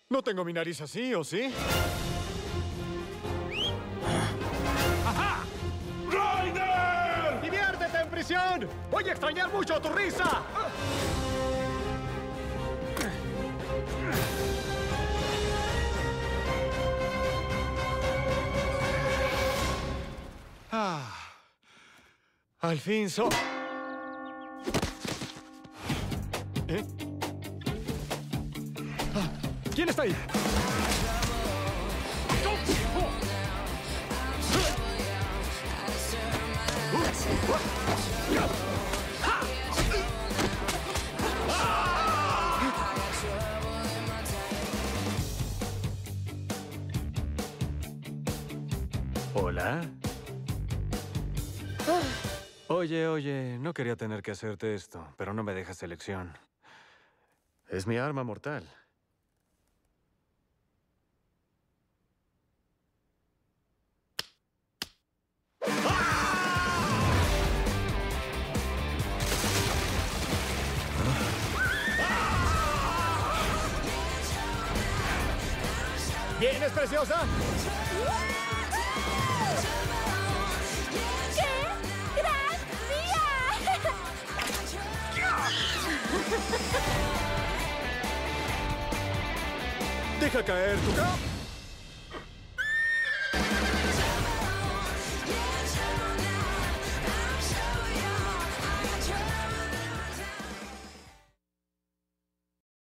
No tengo mi nariz así, ¿o sí? ¡Ajá! ¡Ryder! ¡Diviértete en prisión! ¡Voy a extrañar mucho tu risa! Al fin ¿Eh? ¿Quién está ahí? ¿Hola? Oye, no quería tener que hacerte esto, pero no me dejas elección. Es mi arma mortal. ¿Vienes, preciosa? ¡Qué gran día! Deja caer tu cap.